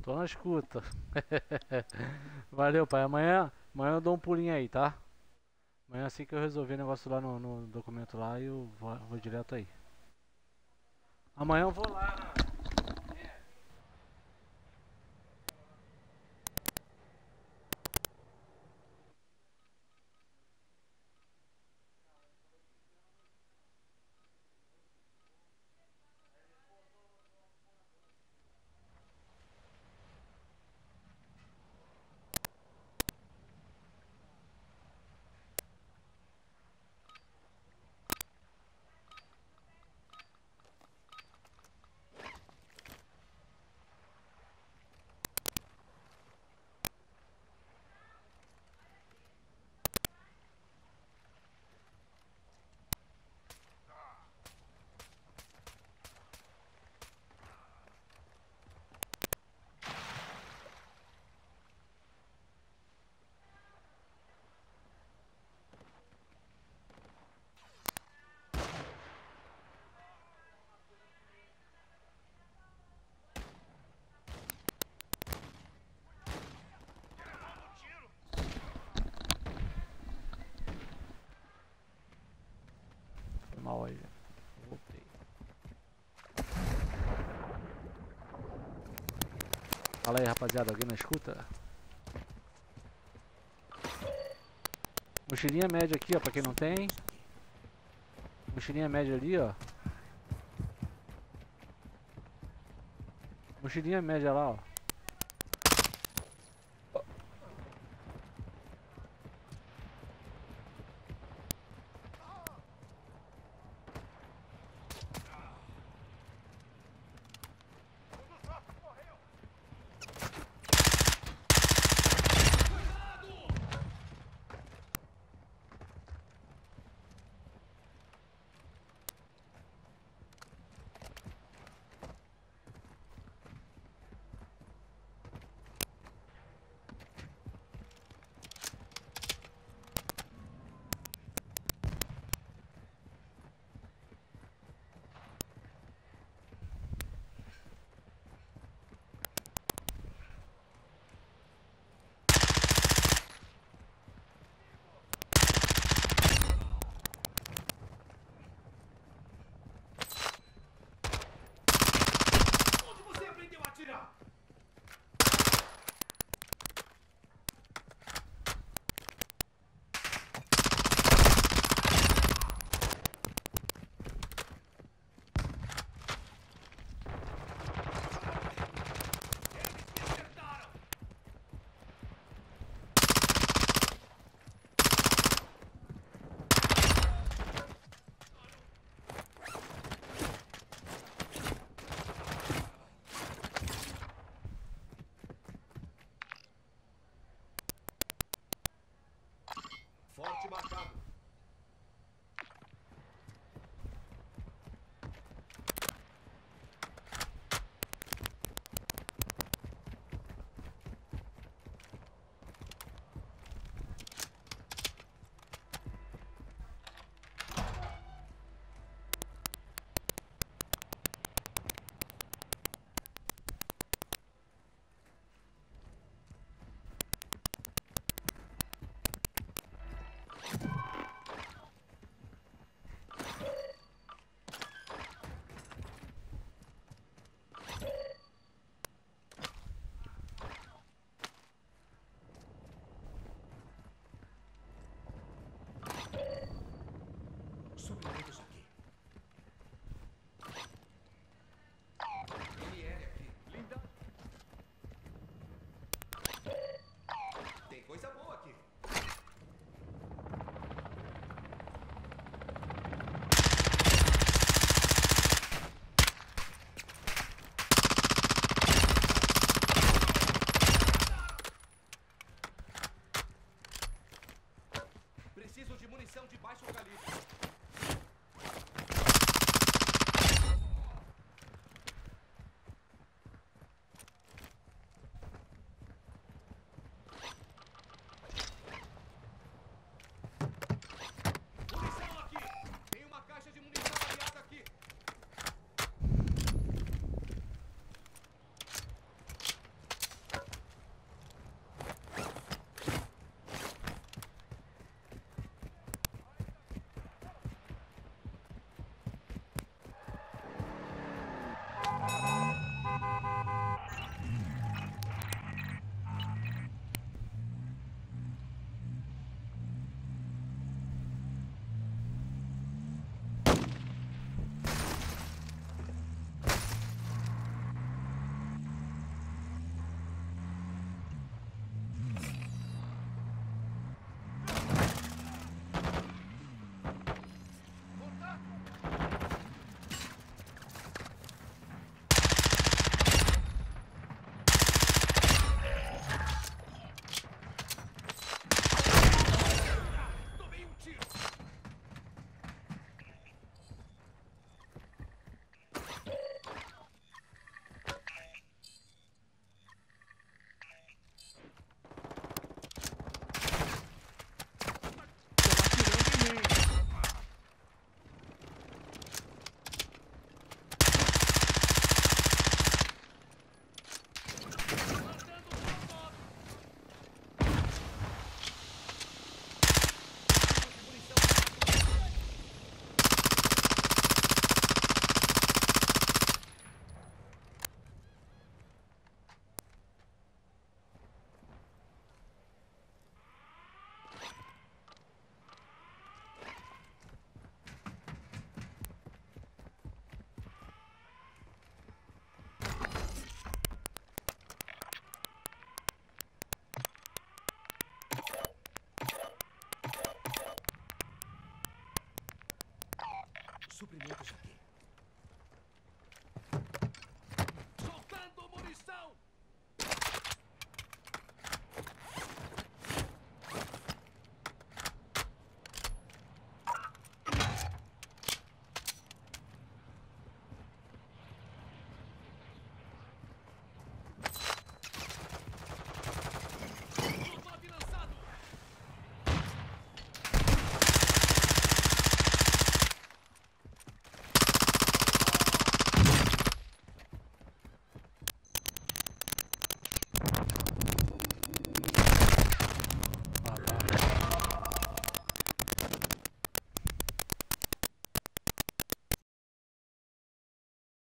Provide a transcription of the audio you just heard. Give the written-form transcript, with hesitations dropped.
Tô na escuta. Valeu, pai. Amanhã eu dou um pulinho aí, tá? Amanhã assim que eu resolver o negócio lá no documento lá, eu vou direto aí. Amanhã eu vou lá. Foi mal aí. Voltei. Fala aí, rapaziada. Alguém na escuta? Mochilinha média aqui, ó, pra quem não tem. Mochilinha média ali, ó. Mochilinha média lá, ó. Onde você aprendeu a atirar? Forte marcado. Suprimentos aqui. LL aqui. Linda. Tem coisa boa aqui. Preciso de munição de baixo calibre. Munição aqui! Tem uma caixa de munição aliada aqui! suprimentos aqui.